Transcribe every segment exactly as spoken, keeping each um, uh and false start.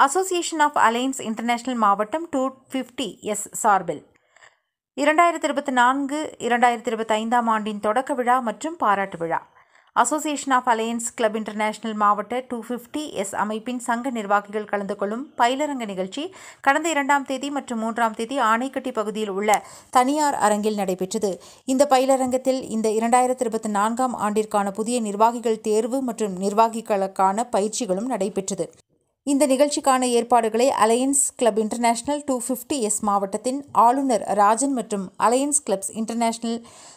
Association of alliance international மாவட்டம் two fifty S சார்பில் இரண்டாயிரத்தி இருபத்தி நான்கு இரண்டாயிரத்தி இருபத்தி ஐந்தாம் ஆண்டின் தொடக்க விழா மற்றும் பாராட்டு விழா. Association of alliance club international மாவட்ட டூ ஃபிஃப்டி எஸ் அமைப்பின் சங்க நிர்வாகிகள் கலந்து கொள்ளும் பயிலரங்க நிகழ்ச்சி கடந்த இரண்டாம் தேதி மற்றும் மூன்றாம் தேதி ஆணைக்கட்டி பகுதியில் உள்ள தனியார் அரங்கில் நடைபெற்றது. இந்த பயிலரங்கத்தில் இந்த இரண்டாயிரத்தி இருபத்தி நான்காம் ஆண்டிற்கான புதிய நிர்வாகிகள் தேர்வு மற்றும் நிர்வாகிகளுக்கான பயிற்சிகளும் நடைபெற்றது. இந்த நிகழ்ச்சிக்கான ஏற்பாடுகளை alliance club international two fifty S மாவட்டத்தின் ஆளுநர் ராஜன் மற்றும் alliance clubs international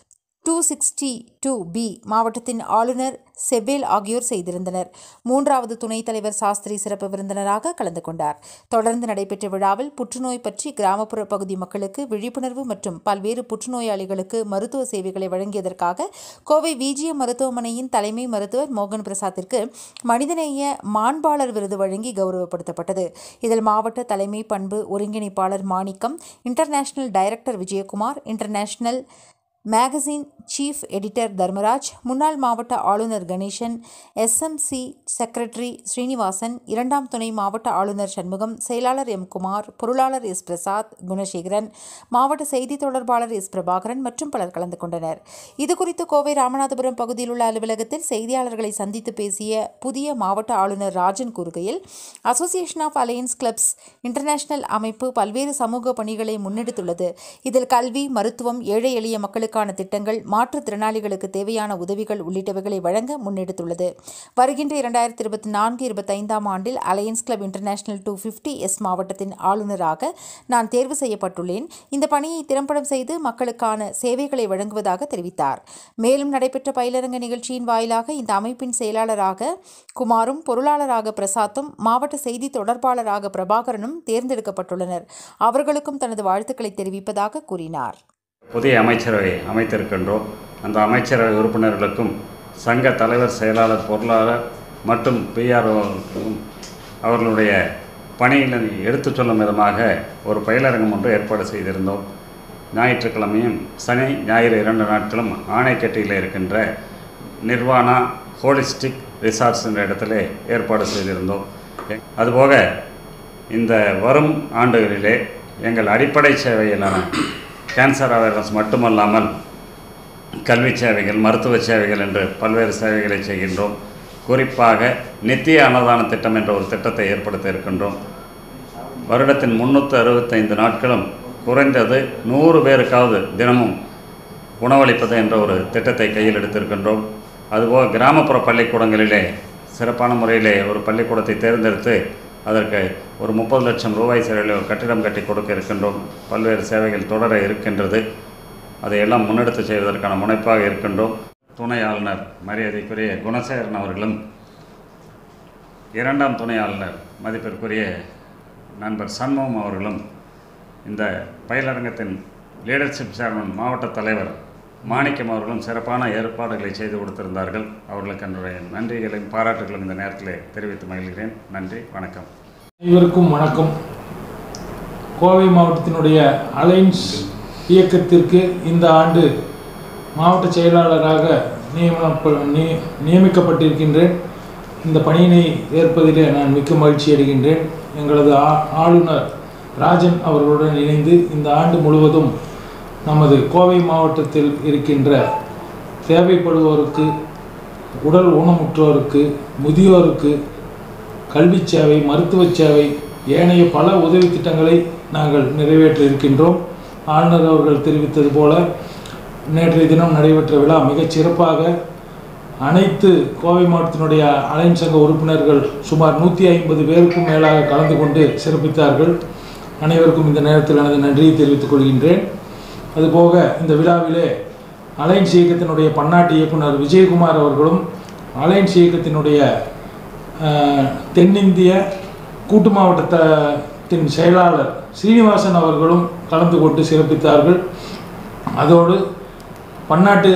two sixty two B மாவட்டத்தின் ஆளுநர் செபேல் ஆகியோர் செய்திருந்தனர். மூன்றாவது துணைத் தலைவர் சாஸ்திரி சிறப்பு விருந்தினராக கலந்து கொண்டார். தொடர்ந்து நடைபெற்ற விழாவில் புற்றுநோய் பற்றி கிராமப்புற பகுதி மக்களுக்கு விழிப்புணர்வு மற்றும் பல்வேறு புற்றுநோயாளிகளுக்கு மருத்துவ சேவைகளை வழங்கியதற்காக கோவை விஜிஎம் மருத்துவமனையின் தலைமை மருத்துவர் மோகன் பிரசாத்திற்கு மனிதநேய மாண்பாளர் விருது வழங்கி கௌரவப்படுத்தப்பட்டது. இதில் மாவட்ட தலைமை பண்பு ஒருங்கிணைப்பாளர் Manickam, international director Vijayakumar, international magazine chief editor Dharmaraj, முன்னாள் மாவட்ட ஆளுநர் கணேசன், எஸ்எம்சி செக்ரட்டரி ஸ்ரீனிவாசன், இரண்டாம் துணை மாவட்ட ஆளுநர் சண்முகம், செயலாளர் எம் குமார், பொருளாளர் எஸ் பிரசாத், குணசேகரன், மாவட்ட செய்தி தொடர்பாளர் எஸ் பிரபாகரன் மற்றும் பலர் கலந்து கொண்டனர். இதுகுறித்து கோவை ராமநாதபுரம் பகுதியில் உள்ள அலுவலகத்தில் செய்தியாளர்களை சந்தித்து பேசிய புதிய மாவட்ட ஆளுநர் ராஜன் கூறுகையில், association of alliance clubs international அமைப்பு பல்வேறு சமூக பணிகளை முன்னெடுத்துள்ளது. இதில் கல்வி, மருத்துவம், ஏழை எளிய மக்களுக்கான திட்டங்கள், மாற்றுத்திறனாளிகளுக்கு தேவையான உதவிகள் உள்ளிட்டவைகளை வழங்க முன்னெடுத்துள்ளது. வருகின்ற இரண்டாயிரத்தி இருபத்தி நான்கு இருபத்தி ஐந்தாம் ஆண்டில் alliance club international two fifty S மாவட்டத்தின் ஆளுநராக நான் தேர்வு செய்யப்பட்டுள்ளேன். இந்த பணியை திறம்படம் செய்து மக்களுக்கான சேவைகளை வழங்குவதாக தெரிவித்தார். மேலும் நடைபெற்ற பயிலரங்க நிகழ்ச்சியின் வாயிலாக இந்த அமைப்பின் செயலாளராக குமாரும், பொருளாளராக பிரசாத்தும், மாவட்ட செய்தி தொடர்பாளராக பிரபாகரனும் தேர்ந்தெடுக்கப்பட்டுள்ளனர். அவர்களுக்கும் தனது வாழ்த்துக்களை தெரிவிப்பதாக கூறினார். புதிய அமைச்சரவை அமைத்திருக்கின்றோம். அந்த அமைச்சரவை உறுப்பினர்களுக்கும் சங்க தலைவர், செயலாளர், பொருளாளர் மற்றும் பிஆர்ஓக்கும் அவர்களுடைய பணிகளை எடுத்துச் சொல்லும் விதமாக ஒரு பயிலரங்கம் ஒன்று ஏற்பாடு செய்திருந்தோம். ஞாயிற்றுக்கிழமையும் சனி ஞாயிறு இரண்டு நாட்களும் ஆணைக்கட்டியில் இருக்கின்ற நிர்வாணா ஹோலிஸ்டிக் ரிசார்ட்ஸ் என்ற இடத்திலே ஏற்பாடு செய்திருந்தோம். அதுபோக இந்த வரும் ஆண்டுகளிலே எங்கள் அடிப்படை சேவையிலான கேன்சர் அவேர்னஸ் மட்டுமல்லாமல் கல்வி சேவைகள், மருத்துவ சேவைகள் என்று பல்வேறு சேவைகளை செய்கின்றோம். குறிப்பாக நித்திய அன்னதான திட்டம் என்ற ஒரு திட்டத்தை ஏற்படுத்த இருக்கின்றோம். வருடத்தின் முன்னூற்றி அறுபத்தைந்து நாட்களும் குறைந்தது நூறு பேருக்காவது தினமும் உணவளிப்பது என்ற ஒரு திட்டத்தை கையில் எடுத்திருக்கின்றோம். அதுபோக கிராமப்புற பள்ளிக்கூடங்களிலே சிறப்பான முறையிலே ஒரு பள்ளிக்கூடத்தை தேர்ந்தெடுத்து அதற்கு ஒரு முப்பது லட்சம் ரூபாய் செலவில் ஒரு கட்டிடம் கட்டி கொடுக்க இருக்கின்றோம். பல்வேறு சேவைகள் தொடர இருக்கின்றது. அதையெல்லாம் முன்னெடுத்து செய்வதற்கான முனைப்பாக இருக்கின்றோம். துணை ஆளுநர் மரியாதைக்குரிய குணசேகரன் அவர்களும், இரண்டாம் துணை ஆளுநர் மதிப்பிற்குரிய நண்பர் சண்முகம் அவர்களும், இந்த பயிலரங்கத்தின் லீடர்ஷிப் சேர்மன் மாவட்ட தலைவர் மாணிக்கம் அவர்களும் சிறப்பான ஏற்பாடுகளை செய்து கொடுத்திருந்தார்கள். அவர்களுக்கு என்னுடைய நன்றிகளையும் பாராட்டுகளும் இந்த நேரத்தில் தெரிவித்து மகிழ்கிறேன். நன்றி, வணக்கம். அனைவருக்கும் வணக்கம். கோவை மாவட்டத்தினுடைய அலையன்ஸ் இயக்கத்திற்கு இந்த ஆண்டு மாவட்ட செயலாளராக நியமன நியமிக்கப்பட்டிருக்கின்றேன். இந்த பணியினை ஏற்பதிலே நான் மிக்க மகிழ்ச்சி அடைகின்றேன். எங்களது ஆளுநர் ராஜன் அவர்களுடன் இணைந்து இந்த ஆண்டு முழுவதும் நமது கோவை மாவட்டத்தில் இருக்கின்ற தேவைப்படுவோருக்கு, உடல் ஊனமுற்றோருக்கு, முதியோருக்கு கல்வி சேவை, மருத்துவ சேவை, ஏனைய பல உதவி திட்டங்களை நாங்கள் நிறைவேற்ற இருக்கின்றோம். ஆளுநர் அவர்கள் தெரிவித்தது போல நேற்றைய தினம் நடைபெற்ற விழா மிகச் சிறப்பாக அனைத்து கோவை மாவட்டத்தினுடைய அலையன்ஸ் சங்க உறுப்பினர்கள் சுமார் நூற்றி ஐம்பது பேருக்கும் மேலாக கலந்து கொண்டு சிறப்பித்தார்கள். அனைவருக்கும் இந்த நேரத்தில் எனது நன்றியை தெரிவித்துக் கொள்கின்றேன். அதுபோக இந்த விழாவிலே அலையன்ஸ் இயக்கத்தினுடைய பன்னாட்டு இயக்குனர் விஜயகுமார் அவர்களும், அலையன்ஸ் இயக்கத்தினுடைய தென்னிந்திய கூட்டு மாவட்டத்தின் செயலாளர் ஸ்ரீனிவாசன் அவர்களும் கலந்து கொண்டு சிறப்பித்தார்கள். அதோடு பன்னாட்டு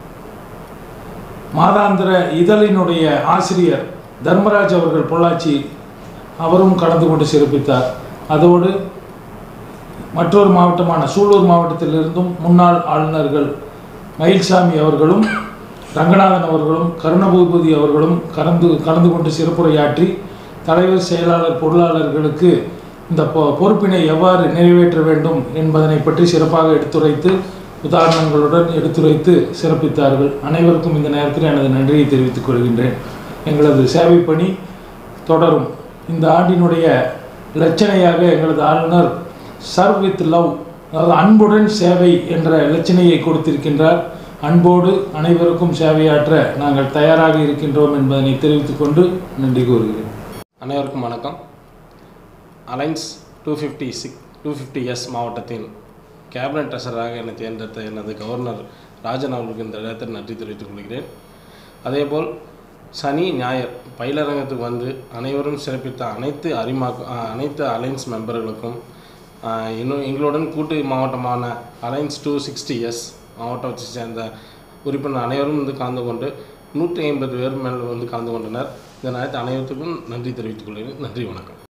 மாதாந்திர இதழினுடைய ஆசிரியர் தர்மராஜ் அவர்கள் பொள்ளாச்சி அவரும் கலந்து கொண்டு சிறப்பித்தார். அதோடு மற்றொரு மாவட்டமான சூலூர் மாவட்டத்திலிருந்தும் முன்னாள் ஆளுநர்கள் மயில்சாமி அவர்களும், ரங்கநாதன் அவர்களும், கருணபூபதி அவர்களும் கலந்து கலந்து கொண்டு சிறப்புரையாற்றி தலைவர், செயலாளர், பொருளாளர்களுக்கு இந்த பொ பொறுப்பினை எவ்வாறு நிறைவேற்ற வேண்டும் என்பதனை பற்றி சிறப்பாக எடுத்துரைத்து உதாரணங்களுடன் எடுத்துரைத்து சிறப்பித்தார்கள். அனைவருக்கும் இந்த நேரத்தில் எனது நன்றியை தெரிவித்துக் கொள்கின்றேன். எங்களது சேவை பணி தொடரும். இந்த ஆண்டினுடைய இலட்சணையாக எங்களது ஆளுநர் சர்வ் வித் லவ், அதாவது அன்புடன் சேவை என்ற இலட்சணையை கொடுத்திருக்கின்றார். அன்போடு அனைவருக்கும் சேவையாற்ற நாங்கள் தயாராக இருக்கின்றோம் என்பதனை தெரிவித்துக் கொண்டு நன்றி கூறுகிறேன். அனைவருக்கும் வணக்கம். அலைன்ஸ் டூ ஃபிஃப்டி சிக் டூ ஃபிஃப்டி எஸ் மாவட்டத்தின் கேபினட் ட்ரெஷராக என்னை தேர்ந்தெடுத்த எனது கவர்னர் ராஜன் அவர்களுக்கு இந்த இடத்தில் நன்றி தெரிவித்துக் கொள்கிறேன். அதேபோல் சனி ஞாயிறு பயிலரங்கத்துக்கு வந்து அனைவரும் சிறப்பித்த அனைத்து அரிமா அனைத்து அலைன்ஸ் மெம்பர்களுக்கும் இன்னும் எங்களுடன் கூட்டு மாவட்டமான அலைன்ஸ் டூ சிக்ஸ்டி எஸ் மாவட்டத்தை சேர்ந்த உறுப்பினர் அனைவரும் வந்து கலந்து கொண்டு நூற்றி ஐம்பது பேர் மேல் வந்து கலந்து கொண்டனர். இந்த நேரத்தில் அனைவருக்கும் நன்றி தெரிவித்துக் கொள்கிறேன். நன்றி, வணக்கம்.